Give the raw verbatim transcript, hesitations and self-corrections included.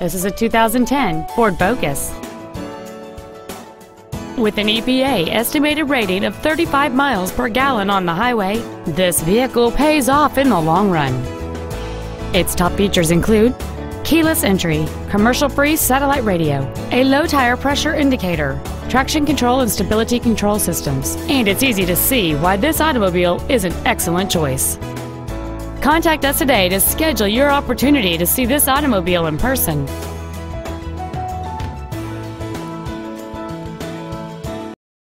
This is a two thousand ten Ford Focus. With an E P A estimated rating of thirty-five miles per gallon on the highway, this vehicle pays off in the long run. Its top features include keyless entry, commercial-free satellite radio, a low tire pressure indicator, traction control and stability control systems, and it's easy to see why this automobile is an excellent choice. Contact us today to schedule your opportunity to see this automobile in person.